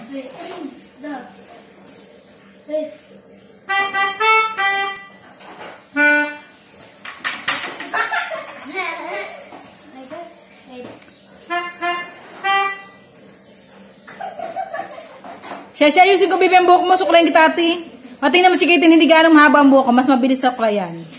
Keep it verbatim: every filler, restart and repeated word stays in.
Wait. Stop. Wait. Siya, siya, ayusin ko, baby, ang buhok mo. Suklayin kita, ate. Pati naman si Kate, hindi ganang mahaba ang buhok ko. Mas mabilis ako yan.